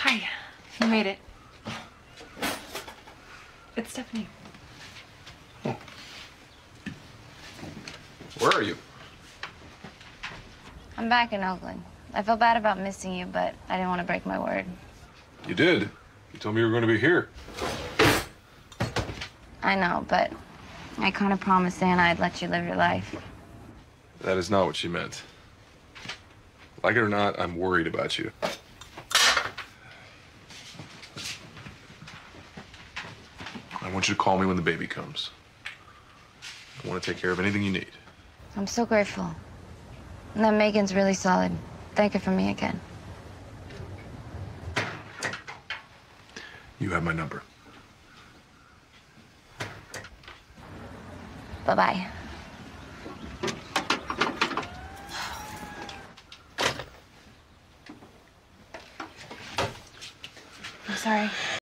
Hi, you made it. It's Stephanie. Oh. Where are you? I'm back in Oakland. I feel bad about missing you, but I didn't want to break my word. You did. You told me you were going to be here. I know, but I kind of promised Santa I'd let you live your life. That is not what she meant. Like it or not, I'm worried about you. I want you to call me when the baby comes. I want to take care of anything you need. I'm so grateful. And that Megan's really solid. Thank her for me again. You have my number. Bye-bye. I'm sorry.